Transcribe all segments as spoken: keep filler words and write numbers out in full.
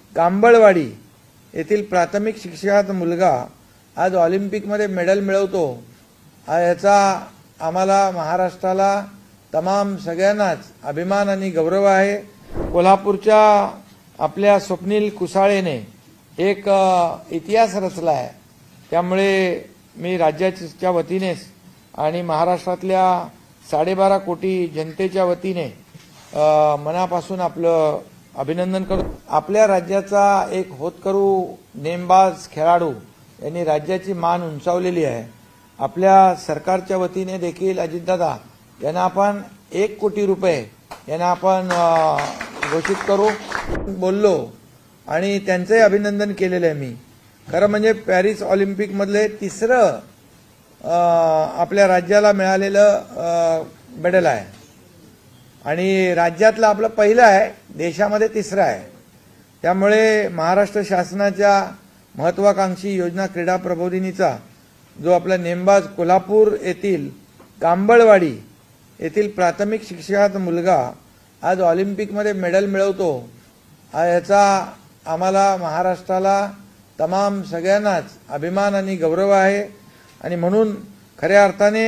कांबळवाडी येथील प्राथमिक शिक्षकाचा मुलगा आज ऑलिम्पिकमध्ये मेडल मिळवतो, याचा आम्हाला महाराष्ट्राला तमाम सगळ्यांनाच अभिमान आणि गौरव आहे। कोल्हापूरच्या आपल्या स्वप्नील कुसाळेने एक इतिहास रचला आहे, त्यामुळे मी राज्याच्या वतीने आणि महाराष्ट्रातल्या साडेबारा कोटी जनतेच्या वतीने मनापासून आपलं अभिनंदन करतो। आपल्या राज्याचा एक होतकरू नेमबाज खेळाडू यांनी राज्याची मान उंचावलेली आहे। आपल्या सरकारच्या वतीने देखील अजितदादा यांना आपण एक कोटी रुपये यांना आपण घोषित करू बोललो आणि त्यांचे अभिनंदन केलेले आहे मी। खरं म्हणजे पॅरिस ऑलिम्पिक मधले तिसरं आपल्या राज्याला मिळालेलं मेडल आहे आणि राज्यातलं आपलं पहिलं आहे, देशामध्ये तिसरं आहे। त्यामुळे महाराष्ट्र शासनाच्या महत्वाकांक्षी योजना क्रीडा प्रबोधिनीचा जो आपला नेमबाज कोल्हापूर येथील कांबळवाडी येथील प्राथमिक शिक्षकाचा मुलगा आज ऑलिम्पिकमध्ये मेडल मिळवतो, याचा आम्हाला महाराष्ट्राला तमाम सगळ्यांनाच अभिमान आणि गौरव आहे। आणि म्हणून खऱ्या अर्थाने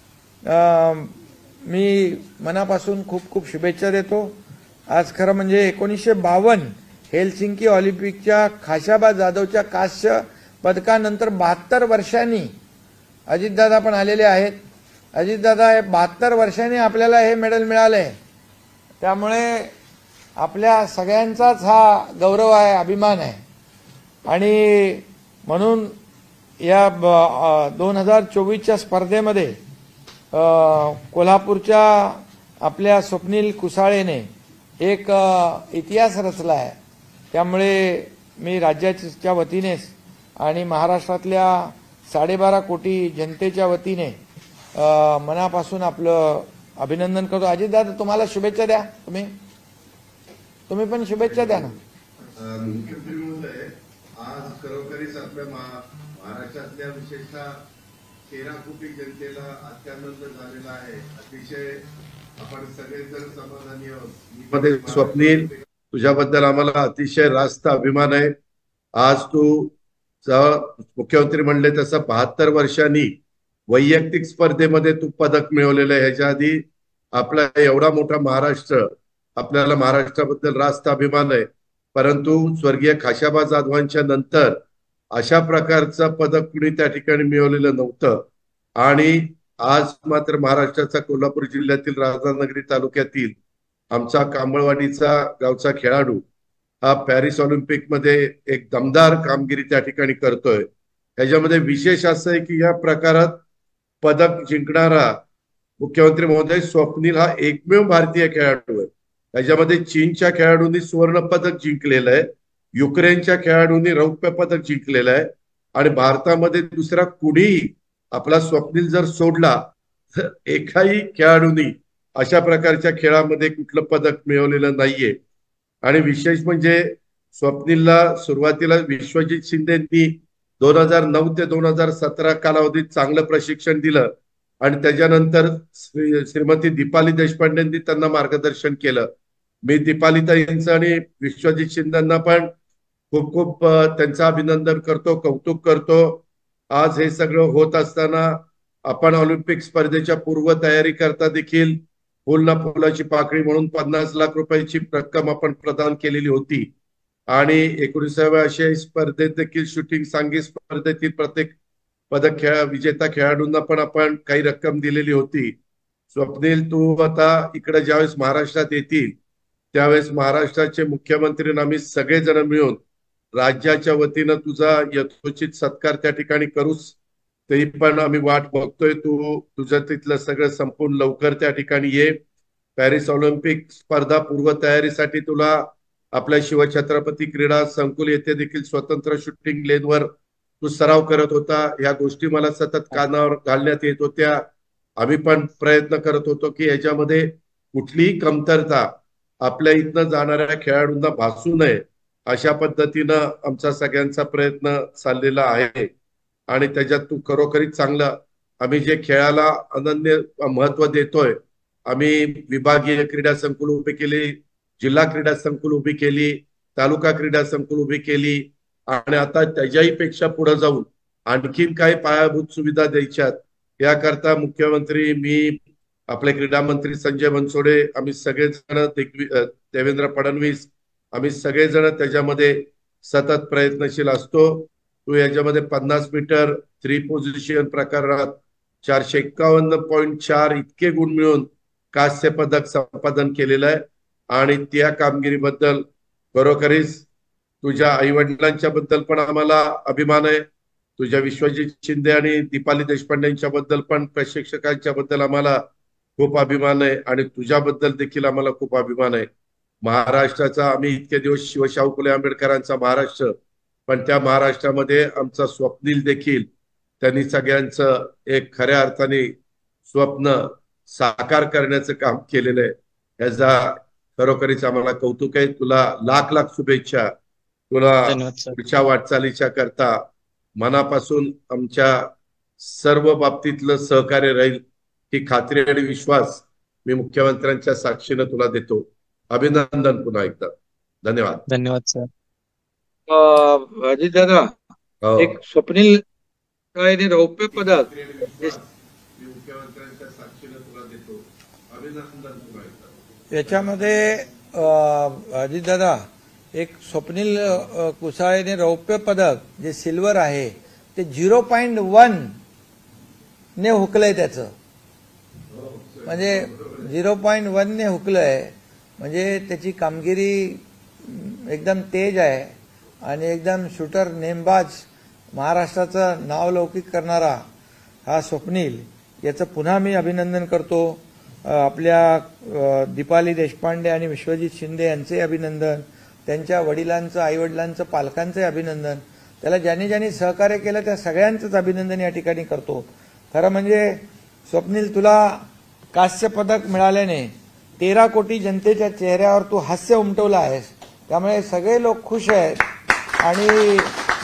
मी मनापासून खूप खूप शुभेच्छा देतो। आज खरं म्हणजे एकोणीसशे बावन्न हेलसिंकी ऑलिम्पिकच्या खाशाबा जाधवच्या कांस्य पदकानंतर बहात्तर वर्षांनी अजितदादा पण आलेले आहेत। अजितदादा हे बहात्तर वर्षांनी आपल्याला हे मेडल मिळाले, त्यामुळे आपल्या सगळ्यांचाच हा गौरव आहे, अभिमान आहे। आणि म्हणून या दोन हजार चोवीसच्या स्पर्धेमध्ये कोल्हापूरच्या आपल्या स्वप्नील कुसाळेने एक इतिहास रचला आहे, त्यामुळे मी राज्याच्या वतीने आणि महाराष्ट्रातल्या साडेबारा कोटी जनतेच्या वतीने मनापासून आपलं अभिनंदन करतो। अजितदादा तुम्हाला शुभेच्छा द्या, तुम्ही तुम्ही पण शुभेच्छा द्या ना। मुख्यमंत्री महोदय, आज खरोखरीच आपल्या महाराष्ट्रातल्या विशेषतः तेरा कोटी जनतेला अत्यानंद झालेला आहे। अतिशय आपण सगळेजण समाधानी आहोत। स्वप्नील, तुझ्याबद्दल आम्हाला अतिशय रास्त अभिमान आहे। आज तू मुख्यमंत्री म्हणले तसं बहात्तर वर्षांनी वैयक्तिक स्पर्धेमध्ये तू पदक मिळवलेलं आहे। ह्याच्या आधी आपला एवढा मोठा महाराष्ट्र, आपल्याला महाराष्ट्राबद्दल रास्त अभिमान आहे, परंतु स्वर्गीय खाशाबा जाधवांच्या नंतर अशा प्रकारचं पदक कुणी त्या ठिकाणी मिळवलेलं नव्हतं। आणि आज मात्र महाराष्ट्राचा कोल्हापूर जिल्ह्यातील राधानगरी तालुक्यातील आमचा कांबळवाडीचा गावचा खेळाडू हा पॅरिस ऑलिम्पिक मध्ये एक दमदार कामगिरी त्या ठिकाणी करतोय। ह्याच्यामध्ये विशेष असं आहे की या प्रकारात पदक जिंकणारा मुख्यमंत्री महोदय स्वप्नील हा एकमेव भारतीय खेळाडू आहे। त्याच्यामध्ये चीनच्या खेळाडूंनी सुवर्ण पदक जिंकलेलं आहे, युक्रेनच्या खेळाडूंनी रौप्य पदक जिंकलेलं आहे आणि भारतामध्ये दुसरा कुणीही आपला स्वप्नील जर सोडला तर एकाही खेळाडूंनी अशा प्रकारच्या खेळामध्ये कुठलं पदक मिळवलेलं नाहीये। आणि विशेष म्हणजे स्वप्नीलला सुरुवातीला विश्वजित शिंदेंनी दोन हजार नऊ ते दोन हजार सतरा कालावधीत चांगलं प्रशिक्षण दिलं आणि त्याच्यानंतर श्रीमती दीपाली देशपांडेंनी त्यांना मार्गदर्शन केलं। मी दीपालीताईंचं आणि विश्वजित शिंदेंना पण खूप खूप त्यांचं अभिनंदन करतो, कौतुक करतो। आज हे सगळं होत असताना आपण ऑलिम्पिक स्पर्धेच्या पूर्व तयारी करता देखील फुल ना फुलाची पाकळी म्हणून पन्नास लाख रुपयाची रक्कम आपण प्रदान केलेली होती आणि एकोणीसाव्या आशियाई स्पर्धेत देखील शूटिंग सांघिक स्पर्धेतील प्रत्येक पदक खेळ विजेता खेळाडूंना पण आपण काही रक्कम दिलेली होती। स्वप्नील, तू आता इकडे ज्यावेळेस महाराष्ट्रात येतील त्यावेळेस महाराष्ट्राचे मुख्यमंत्री आणि आम्ही सगळेजण मिळून राज्याच्या वतीनं तुझा यथोचित सत्कार त्या ठिकाणी करूच, तरी पण आम्ही वाट बघतोय। तू तुझं तिथलं सगळं संपूर्ण लवकर त्या ठिकाणी ये। पॅरिस ऑलिम्पिक स्पर्धा पूर्व तयारीसाठी तुला आपल्या शिवछत्रपती क्रीडा संकुल येथे देखील स्वतंत्र शूटिंग लेनवर तू सराव करत होता। या गोष्टी मला सतत कानावर घालण्यात येत होत्या। आम्ही पण प्रयत्न करत होतो की याच्यामध्ये कुठलीही कमतरता आपल्या इथनं जाणाऱ्या खेळाडूंना भासू नये, अशा पद्धतीनं आमचा सगळ्यांचा प्रयत्न चाललेला आहे। आणि त्याच्यात तू खरोखरीच चांगलं, आम्ही जे खेळाला अनन्य महत्व देतोय, आम्ही विभागीय क्रीडा संकुल उभी केली, जिल्हा क्रीडा संकुल उभी केली, तालुका क्रीडा संकुल उभी केली आणि आता त्याच्याही पेक्षा पुढे जाऊन आणखीन काही पायाभूत सुविधा द्यायच्यात याकरता मुख्यमंत्री, मी, आपले क्रीडा मंत्री संजय बनसोडे, आम्ही सगळेजण, देवेंद्र फडणवीस, आम्ही सगळेजण त्याच्यामध्ये सतत प्रयत्नशील असतो. तू याच्यामध्ये पन्नास मीटर थ्री पोझिशन प्रकारात चारशे एक्कावन्न पॉईंट चार इतके गुण मिळून कांस्य पदक संपादन केलेलं आहे आणि त्या कामगिरीबद्दल खरोखरीच तुझ्या आई वडिलांच्या बद्दल पण आम्हाला अभिमान आहे. तुझ्या विश्वजित शिंदे आणि दीपाली देशपांडेंच्या बद्दल पण, प्रशिक्षकांच्या बद्दल आम्हाला खूप अभिमान आहे आणि तुझ्याबद्दल देखील आम्हाला खूप अभिमान आहे. महाराष्ट्राचा, आम्ही इतके दिवस शिवशाहू फुले आंबेडकरांचा महाराष्ट्र, पण त्या महाराष्ट्रामध्ये आमचा स्वप्नील देखील, त्यांनी सगळ्यांचं एक खऱ्या अर्थाने स्वप्न साकार करण्याचं काम केलेलं आहे. याचा खरोखरीच आम्हाला कौतुक आहे. तुला लाख लाख शुभेच्छा. तुला पुढच्या वाटचालीच्या करता मनापासून आमच्या सर्व बाबतीतलं सहकार्य राहील ही खात्री आणि विश्वास मी मुख्यमंत्र्यांच्या साक्षीनं तुला देतो. अभिनंदन पुन्हा एकदा. धन्यवाद. धन्यवाद सर. अजित दादा, एक स्वप्नील काळेने रौप्य पदक मुख्यमंत्र्यांच्या साक्षीनं तुला देतो. अभिनंदन पुन्हा एकदा. याच्यामध्ये अजित दादा, एक स्वप्नील कुसाळेने रौप्य पदक जे सिल्वर आहे ते झिरो पॉईंट वन ने हुकलंय. त्याचं म्हणजे झिरो पॉईंट वन ने हुकलंय म्हणजे त्याची कामगिरी एकदम तेज आहे आणि एकदम शूटर, नेमबाज, महाराष्ट्राचं नाव लौकिक करणारा हा स्वप्नील, याचं पुन्हा मी अभिनंदन करतो. आपल्या दीपाली देशपांडे आणि विश्वजित शिंदे यांचे अभिनंदन, त्यांच्या वडिलांचं, आईवडिलांचं, पालकांचे अभिनंदन. त्याला ज्यांनी ज्यांनी सहकार्य केलं त्या सगळ्यांचंच अभिनंदन या ठिकाणी करतो. खरं म्हणजे स्वप्नील, तुला कांस्य पदक मिळाल्याने तेरा कोटी जनतेच्या चेहऱ्यावर तू हास्य उमटवलं आहेस. त्यामुळे सगळे लोक खुश आहेत आणि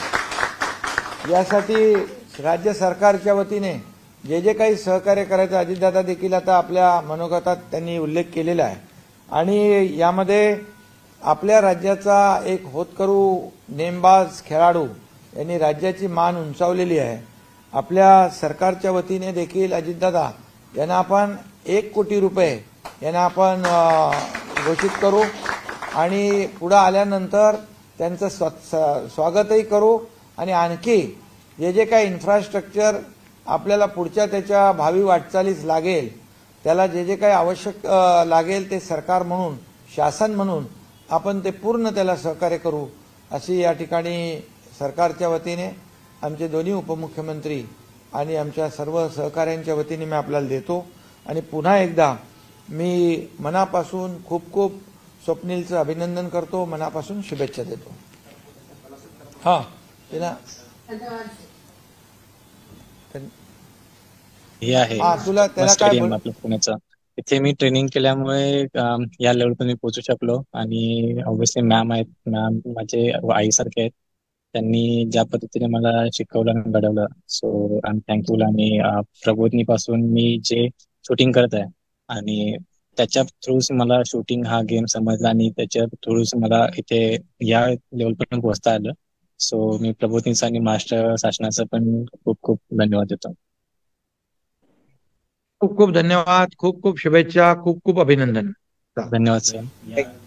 यासाठी राज्य सरकारच्या वतीने जे जे काही सहकार्य करायचं, अजितदादा देखील आता आपल्या मनोगतात त्यांनी उल्लेख केलेला आहे. आणि यामध्ये आपल्या राज्याचा एक होतकरू नेमबाज खेळाडू यांनी राज्याची मान उंचावलेली आहे. आपल्या सरकारच्या वतीने देखील अजितदादा यांना आपण एक कोटी रुपये यांना आपण घोषित करू आणि पुढे आल्यानंतर त्यांचं स्वागतही करू आणि आणखी जे जे काही इन्फ्रास्ट्रक्चर आपल्याला पुढच्या त्याच्या भावी वाटचालीस लागेल, त्याला जे जे काही आवश्यक लागेल ते सरकार म्हणून, शासन म्हणून आपण ते पूर्ण त्याला सहकार्य करू, अशी या ठिकाणी सरकारच्या वतीने आमचे दोन्ही उपमुख्यमंत्री आणि आमच्या सर्व सहकाऱ्यांच्या वतीने मी आपल्याला देतो. आणि पुन्हा एकदा मी मनापासून खूप खूप स्वप्नीलचं अभिनंदन करतो, मनापासून शुभेच्छा देतो. हा तिला हे आहे तुला त्याला काय बोल, आपलं पुण्याचं, इथे मी ट्रेनिंग केल्यामुळे या लेवलपर्यंत मी पोहोचू शकलो. आणि ऑब्व्हियसली मॅम आहेत, मॅम माझे आईसारखे आहेत. त्यांनी ज्या पद्धतीने मला शिकवलं आणि घडवलं, सो आय एम थँकफुल. आणि प्रबोधनीपासून मी जे शूटिंग करत आहे आणि त्याच्या थ्रूच मला शूटिंग हा गेम समजला आणि त्याच्या थ्रूच मला इथे या लेवलपर्यंत पोहोचता आलं. सो मी प्रबोधनीचा आणि महाराष्ट्र शासनाचा पण खूप खूप धन्यवाद देतो. खूप खूप धन्यवाद, खूप खूप शुभेच्छा, खूप खूप अभिनंदन. धन्यवाद सर.